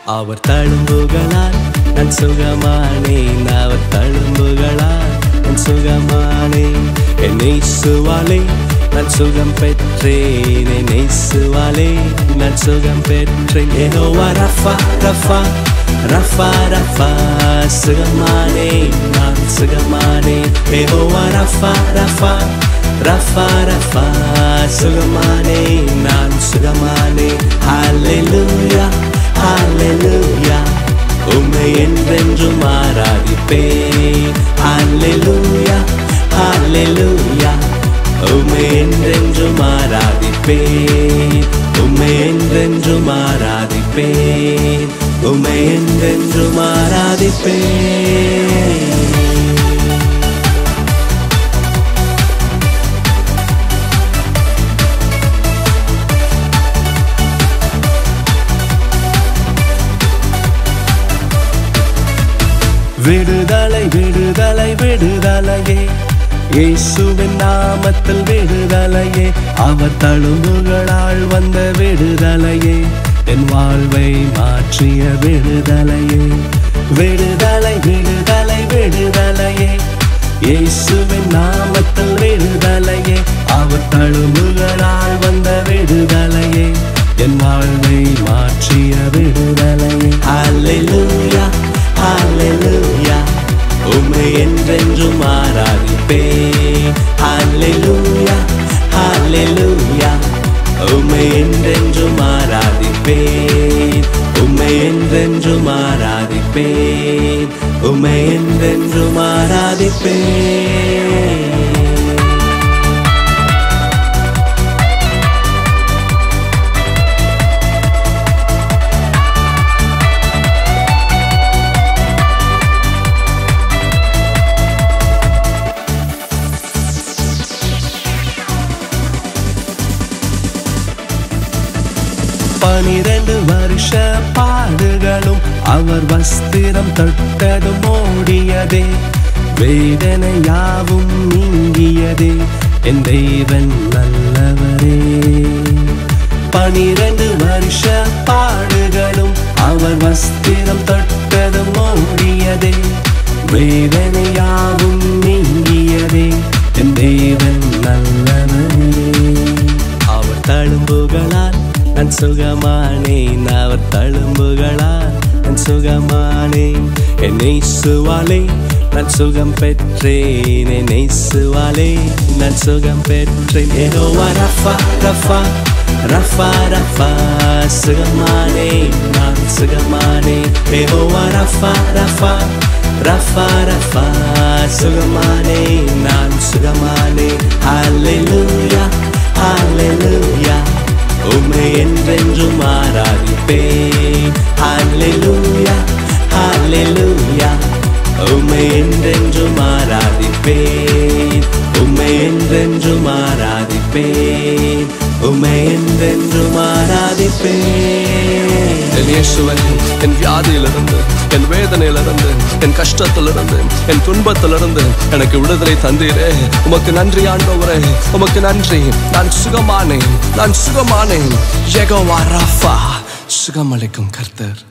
அவர் தழும்புகளால் நான் சுகமானேன், அவர் தழும்புகளால் நான் சுகமானேன். என் இயேசுவாலே நான் சுகம் பெற்றேன், என் இயேசுவாலே நான் சுகம் பெற்றேன். Jehovah Rapha Rapha Rapha Rapha சுகமானேன், நான் சுகமானேன். Jehovah Rapha Rapha Rapha Rapha சுகமானேன், நான் சுகமானேன். ஹல்லேலூயா ஹல்லேலூயா உம்மை என்றென்றும் ஆராதிப்பேன். ஹல்லேலூயா ஹல்லேலூயா உம்மை என்றென்றும் ஆராதிப்பேன், உம்மை என்றென்றும் ஆராதிப்பேன், உம்மை என்றென்றும் ஆராதிப்பேன். விடுதலை விடுதலை விடுதலையே, இயேசுவின் நாமத்தில் விடுதலையே, அவர் தழும்புகளால் வந்த விடுதலையே, என் வாழ்வை மாற்றிய விடுதலையே. விடுதலை விடுதலை விடுதலையே, இயேசுவின் நாமத்தில் விடுதலையே, அவர் தழும்புகளால் வந்த விடுதலையே, என் வாழ்வை மாற்றிய விடுதலையே. ஹல்லேலூயா ஹல்லேலூயா உம்மை என்றென்றும் ஆராதிப்பேன். ஹல்லேலூயா ஹல்லேலூயா உம்மை என்றென்றும் ஆராதிப்பேன், உம்மை என்றென்றும் ஆராதிப்பேன், உம்மை என்றென்றும் ஆராதிப்பேன். பனிரெண்டு வருஷ பாடுகளும் அவர் வஸ்திரம் தொட்டதும் ஓடியதே, வேதனை யாவும் நீங்கியதே, என் தேவன் நல்லவரே. 12 வருஷ பாடுகளும் அவர் வஸ்திரம் தொட்டதும் ஓடியதே, வேதனை யாவும் நீங்கியதே, என் தேவன் நல்லவரே. அவர் தழும்புகளால் நான் சுகமானேன், அவர் தழும்புகளால் நான் சுகமானேன். என் இயேசுவாலே நான் சுகம் பெற்றேன், என் இயேசுவாலே நான் சுகம் பெற்றேன். Jehovah Rapha Rapha Rapha Rapha சுகமானேன், நான் சுகமானேன். Jehovah Rapha Rapha Rapha Rapha சுகமானேன், நான் சுகமானேன். ஹல்லேலூயா ஹல்லேலூயா உம்மை என்றென்றும் ஆராதிப்பேன். ஹல்லேலூயா ஹல்லேலூயா உம்மை என்றென்றும் ஆராதிப்பேன், உம்மை என்றென்றும் ஆராதிப்பேன், உம்மை என்றென்றும் ஆராதிப்பேன். என் இயேசுவே, என் வியாதியிலிருந்து, என் வேதனையிலிருந்து, என் கஷ்டத்திலிருந்து, என் துன்பத்திலிருந்து எனக்கு விடுதலை தந்தீரே, உமக்கு நன்றி ஆண்டவரே, உமக்கு நன்றி. நான் சுகமானேன், நான் சுகமானேன். யெகோவா ராஃபா, சுகமளிக்கும் கர்த்தர்.